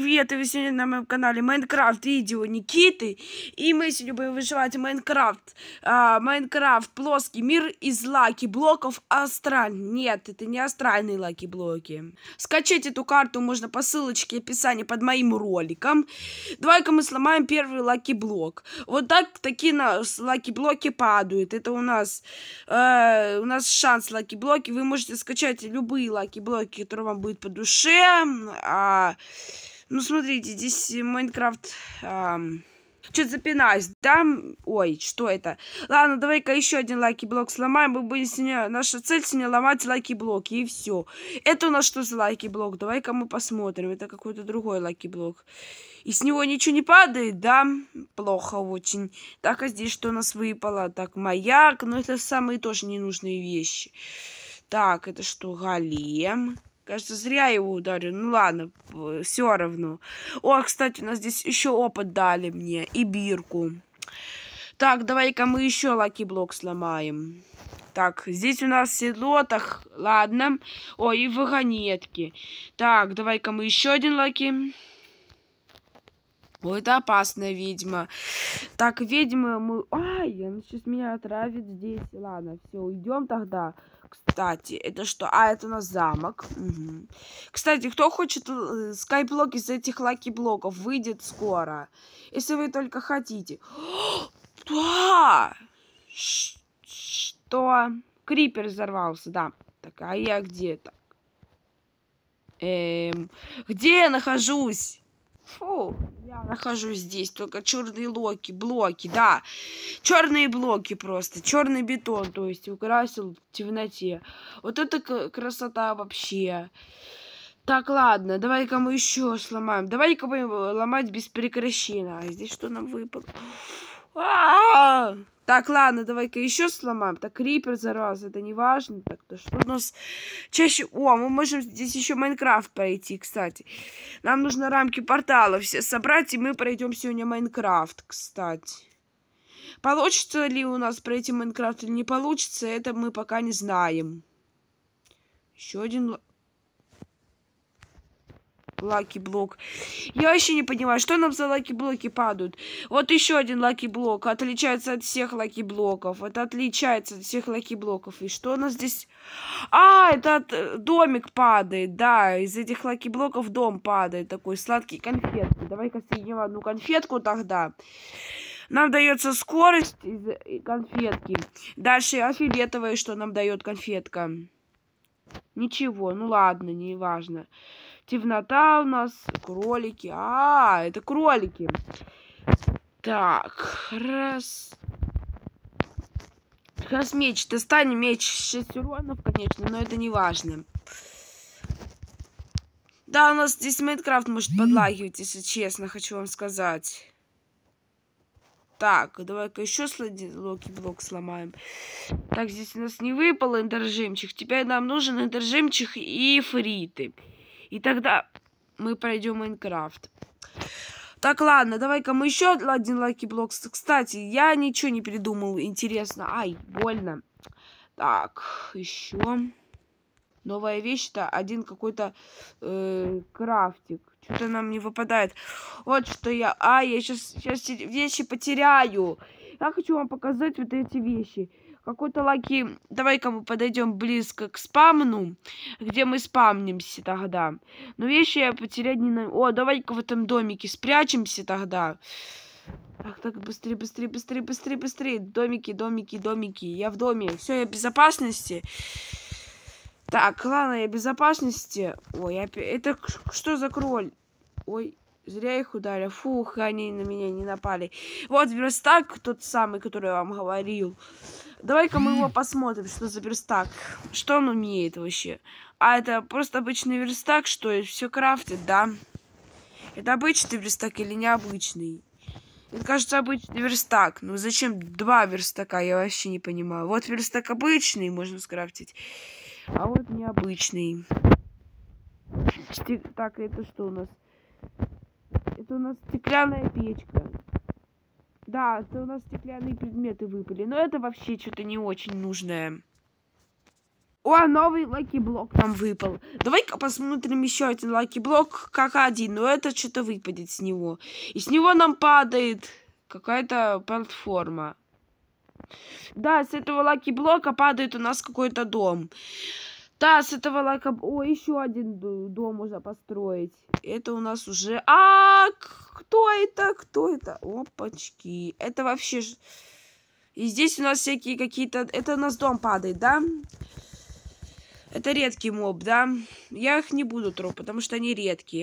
привет! И вы сегодня на моем канале Майнкрафт видео Никиты. И мы сегодня будем выживать в Майнкрафт. Майнкрафт плоский мир из лаки-блоков астральный. Нет, это не астральные лаки-блоки. Скачать эту карту можно по ссылочке в описании под моим роликом. Давай-ка мы сломаем первый лаки-блок. Вот так такие лаки-блоки падают. Это у нас шанс лаки-блоки. Вы можете скачать любые лаки-блоки, которые вам будут по душе. Ну, смотрите, здесь Майнкрафт... Что-то запинаюсь, да? Ой, что это? Ладно, давай-ка еще один лаки-блок сломаем. Мы будем сегодня... Наша цель сегодня ломать лаки-блоки, и все. Это у нас что за лаки-блок? Давай-ка мы посмотрим. Это какой-то другой лаки-блок. И с него ничего не падает, да? Плохо очень. Так, а здесь что у нас выпало? Так, маяк. Но это самые тоже ненужные вещи. Так, это что? Голем. Кажется, зря его ударил. Ну ладно, все равно. О, кстати, у нас здесь еще опыт дали мне. И бирку. Так, давай-ка мы еще лаки-блок сломаем. Так, здесь у нас седло. Так, ладно. О, и вагонетки. Так, давай-ка мы еще один лаки. О, это опасная ведьма. Так, ведьма мы... Ай, она сейчас меня отравит здесь. Ладно, все, уйдем тогда. Кстати, это что? А, это у нас замок. Угу. Кстати, кто хочет скайблок из этих лаки-блоков, выйдет скоро. Если вы только хотите. Да! Что? Крипер взорвался, да. Так, а я где-то? Где я нахожусь? Фу, я нахожусь здесь, только черные блоки, да. Черные блоки просто, черный бетон, то есть украсил в темноте. Вот это красота вообще. Так, ладно, давай-ка мы еще сломаем. Давай-ка будем ломать без прекращения. А здесь что нам выпало? Так, ладно, давай-ка еще сломаем. Так, крипер взорвался, это не важно. Так, то что у нас чаще... О, мы можем здесь еще Майнкрафт пройти, кстати. Нам нужно рамки портала все собрать, и мы пройдем сегодня Майнкрафт, кстати. Получится ли у нас пройти Майнкрафт или не получится, это мы пока не знаем. Еще один... лаки-блок. Я вообще не понимаю, что нам за лаки-блоки падают. Вот еще один лаки-блок. Отличается от всех лаки-блоков. Это отличается от всех лаки-блоков. И что у нас здесь? А, это домик падает. Да, из этих лаки-блоков дом падает. Такой сладкий конфетки. Давай-ка соединим одну конфетку тогда. Нам дается скорость из конфетки. Дальше фиолетовое, что нам дает конфетка. Ничего, ну ладно, не важно. Темнота у нас, кролики. А, это кролики. Так, раз меч. Достанем меч 6 уронов, конечно, но это не важно. Да, у нас здесь Майнкрафт может подлагивать, если честно, хочу вам сказать. Так, давай-ка еще лаки-блок сломаем. Так, здесь у нас не выпал эндержемчик. Теперь нам нужен эндержемчик и фриты. И тогда мы пройдем Майнкрафт. Так, ладно, давай-ка мы еще один лаки-блок. Кстати, я ничего не придумал. Интересно. Ай, больно. Так, еще. Новая вещь-то. Один какой-то крафтик. Что-то нам не выпадает. Вот что я... А, я сейчас вещи потеряю. Я хочу вам показать вот эти вещи. Какой-то лаки... Давай-ка мы подойдем близко к спамну, где мы спамнимся тогда. Но вещи я потерять не... О, давай-ка в этом домике спрячемся тогда. Так, быстрее, быстрее, быстрее, быстрее, быстрее. Домики, домики, домики. Я в доме. Все, я в безопасности. Так, ладно, я в безопасности. Ой, это что за кроль? Ой, зря их ударил. Фух, они на меня не напали. Вот верстак, тот самый, который я вам говорил. Давай-ка мы его посмотрим, что за верстак. Что он умеет вообще? А, это просто обычный верстак, что все крафтит, да? Это обычный верстак или необычный? Мне кажется, обычный верстак. Ну зачем два верстака? Я вообще не понимаю. Вот верстак обычный, можно скрафтить. А вот необычный. Так, это что у нас? Это у нас стеклянная печка. Да, это у нас стеклянные предметы выпали. Но это вообще что-то не очень нужное. О, новый лаки-блок нам выпал. Давай-ка посмотрим еще один лаки-блок, как один. Но это что-то выпадет с него. И с него нам падает какая-то платформа. Да, с этого лаки-блока падает у нас какой-то дом. Да, с этого лака... О, еще один дом можно построить. Это у нас уже... Кто это? Кто это? Опачки. Это вообще... И здесь у нас всякие какие-то... Это у нас дом падает, да? Это редкий моб, да? Я их не буду трогать, потому что они редкие.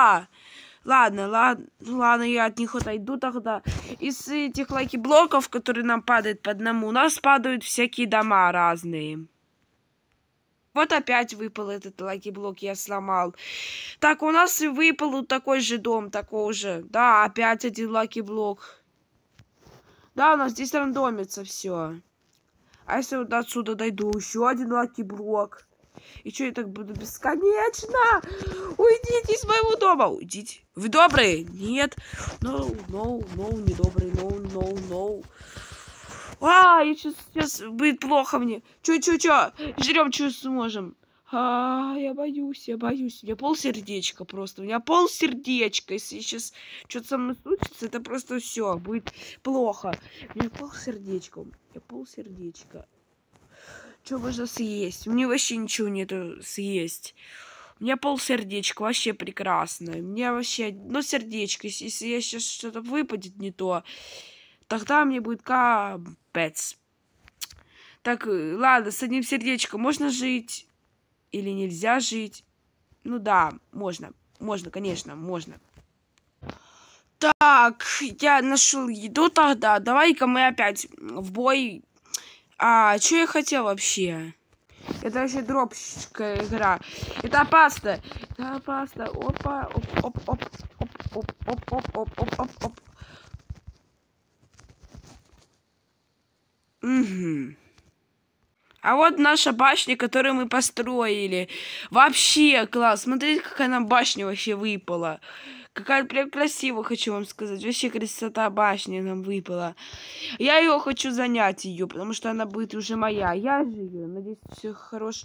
Ладно, я от них отойду тогда. Из этих лаки-блоков, которые нам падают по одному, у нас падают всякие дома разные. Вот опять выпал этот лаки-блок, я сломал. Так, у нас и выпал такой же дом, такой же. Да, опять один лаки-блок. Да, у нас здесь рандомится все. А если вот отсюда дойду, еще один лаки-блок. И что, я так буду бесконечно? Уйдите из моего дома. Уйдите. Вы добрые? Нет. No, не добрые. No. Я сейчас будет плохо мне. Чё? Жрем, что сможем. Я боюсь. У меня полсердечка просто. У меня полсердечка. Если сейчас что-то со мной случится, это просто все будет плохо. У меня полсердечка. Что можно съесть? Мне вообще ничего нету съесть. У меня полсердечка, вообще прекрасно. У меня вообще одно сердечко. Если я сейчас что-то выпадет не то, тогда мне будет капец. Так, ладно, с одним сердечком можно жить? Или нельзя жить? Ну да, можно. Конечно, можно. Так, я нашел еду тогда. Давай-ка мы опять в бой. Что я хотел вообще? Это вообще дропщикая игра. Это опасно. Опа. Оп. Угу. А вот наша башня, которую мы построили. Вообще класс. Смотрите, какая нам башня вообще выпала. Какая прям красивая, хочу вам сказать. Вообще красота башни нам выпала. Я ее хочу занять ее, потому что она будет уже моя. Я же ее. Надеюсь, все хорошо.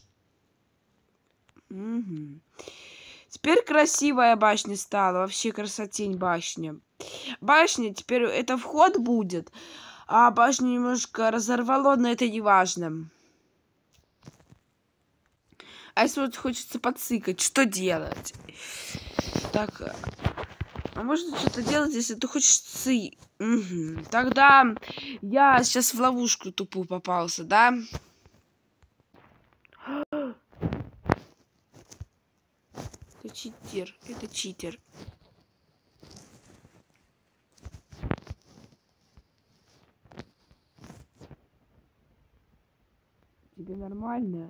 Угу. Теперь красивая башня стала. Вообще красотень башня. Башня теперь это вход будет. А башню немножко разорвало, но это не важно. А если вот хочется подсыкать, что делать? Так, а можно что-то делать, если ты хочешь Угу. Тогда я сейчас в ловушку тупую попался, да? Это читер. Тебе нормально?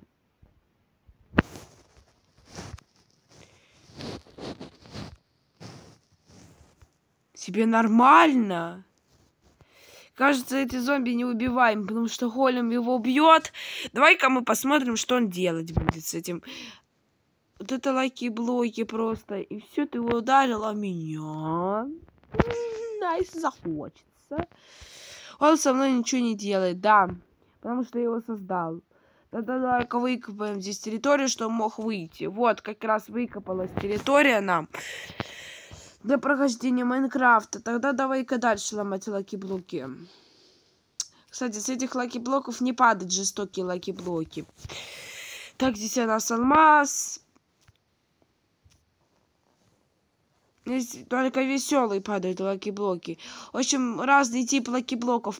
Тебе нормально? Кажется, эти зомби не убиваем, потому что голем его убьет. Давай-ка мы посмотрим, что он делать будет с этим. Вот это лаки-блоки просто. И все, ты его ударил, а меня... Да, если захочется. Он со мной ничего не делает, да. Потому что я его создал. Тогда давай-ка выкопаем здесь территорию, что он мог выйти. Вот, как раз выкопалась территория нам. Для прохождения Майнкрафта. Тогда давай-ка дальше ломать лаки-блоки. Кстати, с этих лаки-блоков не падают жестокие лаки-блоки. Так, здесь у нас алмаз. Здесь только веселые падают лаки-блоки. В общем, разный тип лаки-блоков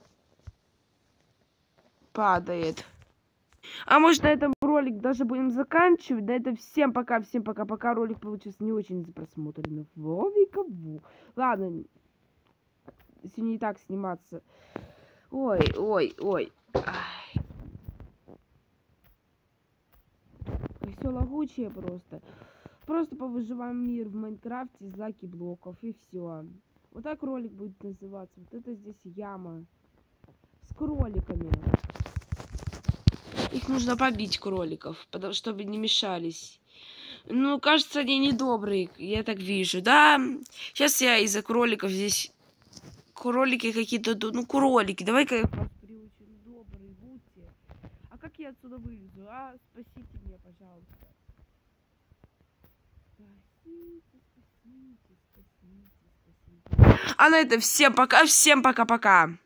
падает. А может, на этом ролик даже будем заканчивать. Да это всем пока. Пока ролик получился не очень просмотренный. Ладно. Если не так сниматься. Ой. Все лагучее просто. Просто повыживаем мир в Майнкрафте из лаки-блоков. И все. Вот так ролик будет называться. Вот это здесь яма. С кроликами. Их нужно побить, кроликов, чтобы не мешались. Ну, кажется, они недобрые, я так вижу, да? Сейчас я из-за кроликов здесь... Кролики какие-то... Ну, кролики, давай-ка я вас приучу. Добрые будьте. А как я я отсюда вылезу, а? Спасите меня, пожалуйста. А на этом всем пока, всем пока-пока.